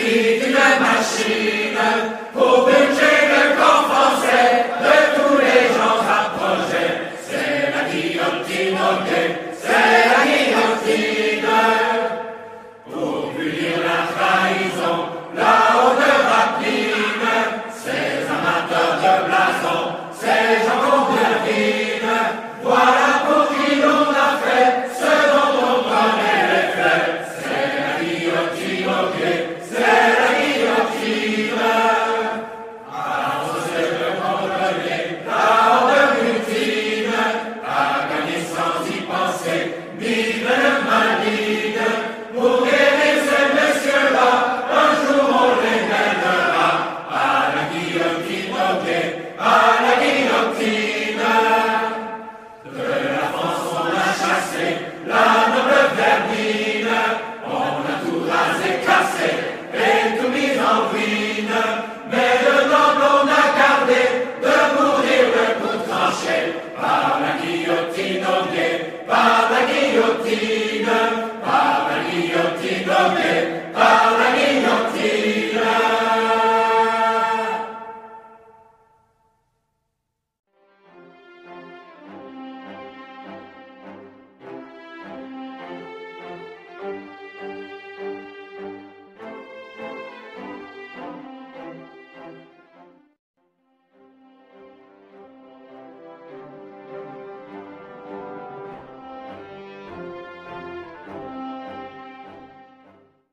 vit une machine pour purger le camp français de tous les gens approchés. C'est la guillotine, ok, c'est la guillotine. Pour punir la trahison, la haute rapine, ces amateurs de blason, ces gens qu'on devine, voilà pour qui l'on a fait ce dont on connaît les faits. C'est la guillotine, ok, c'est la guillotine. Arroser le condamné, la haute mutine, à gagner sans y penser, ni le maligne. Pour guérir ces messieurs-là, un jour on les mènera à la guillotine, ok, à la guillotine. De la France on a chassé la noble vermine, on a tout rasé, cassé et tout mis en ruine. Mais le noble on a gardé de mourir le coup tranché par la guillotine, ok, par la guillotine, par la guillotine, ok, par la